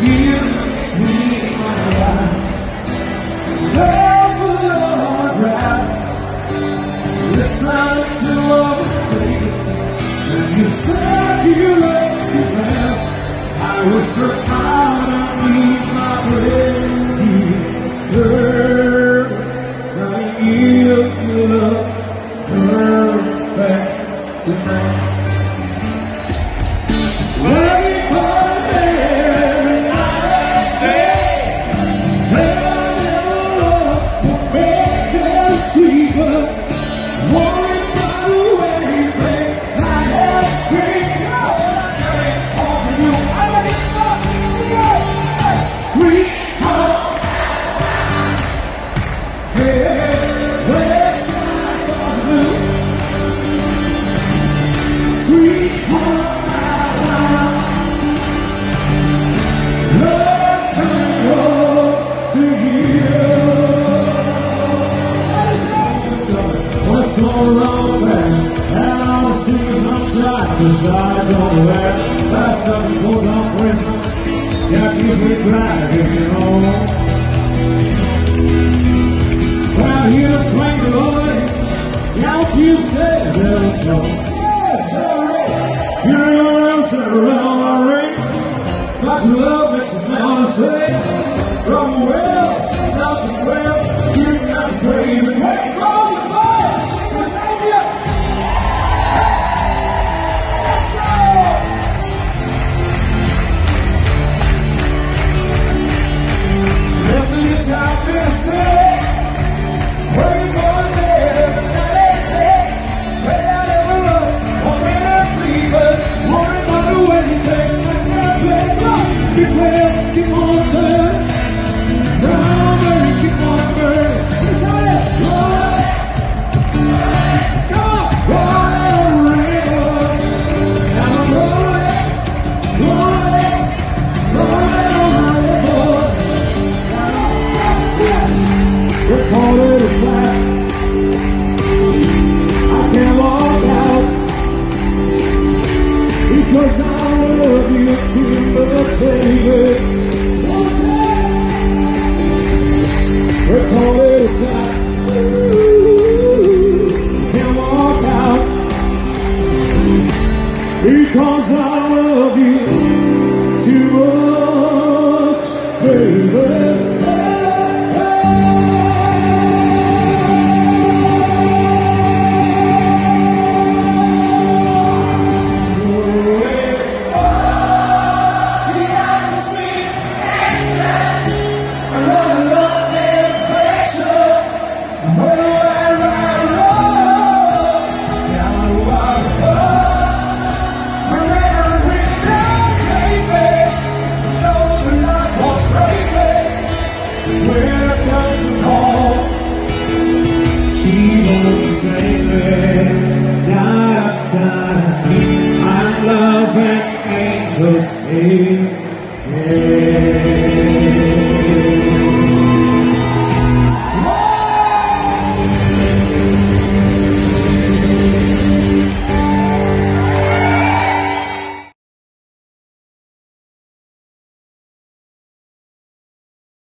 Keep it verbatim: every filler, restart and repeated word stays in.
here between my eyes. Over our grounds, listen to our face. And you said you loved your best. I whisper out underneath my breath. Perfect, like you look perfect tonight. Waiting for every night, day. Never lost to make them sweeter. Worried about the way things I have been. All for you, I'm ready to start. Sweet home. What's all wrong there? And all the singers on track, cause I don't wear. That's up and pulls on prison. Yeah, gives me glad if you know. Well, here to play the Lord. Don't you say they'll tell. Yeah, sorry. You're your own set around my ring. But your love makes me want to say, run well, not the trail. You're not crazy. Hey, roll the fire. Let's take you. Hey, let's go. Left in your top in a city. Waiting for a day, but not a day. Way I never lost, or when I sleep, but worried about the way things like that play. Keep playing, keep on turning. Round, baby, keep on burning. It's all that, roll it. Come on, roll it on the radio. Now roll it, roll it, roll it on the radio. We call it a flat. I can't walk out because I love you too much, baby. One time, we call it a flat. Can't walk out because I love you too much, baby. I'm loving angels, say, say.